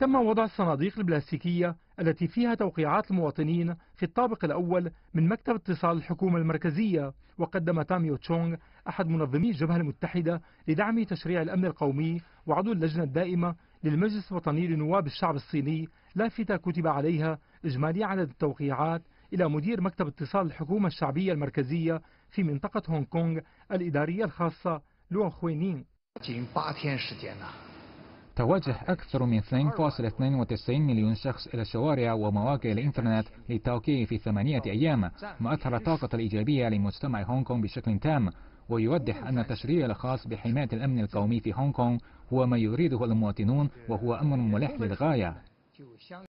تم وضع الصناديق البلاستيكية التي فيها توقيعات المواطنين في الطابق الأول من مكتب اتصال الحكومة المركزية. وقدم تاميو تشونغ أحد منظمي الجبهة المتحدة لدعم تشريع الأمن القومي وعضو اللجنة الدائمة للمجلس الوطني لنواب الشعب الصيني لافتة كتب عليها إجمالي عدد التوقيعات إلى مدير مكتب اتصال الحكومة الشعبية المركزية في منطقة هونغ كونغ الإدارية الخاصة لو خوينين. توجه أكثر من 2.92 مليون شخص إلى الشوارع ومواقع الإنترنت للتوقيع في 8 أيام، ما أظهر الطاقة الإيجابية لمجتمع هونغ كونغ بشكل تام، ويوضح أن التشريع الخاص بحماية الأمن القومي في هونغ كونغ هو ما يريده المواطنون، وهو أمر ملح للغاية.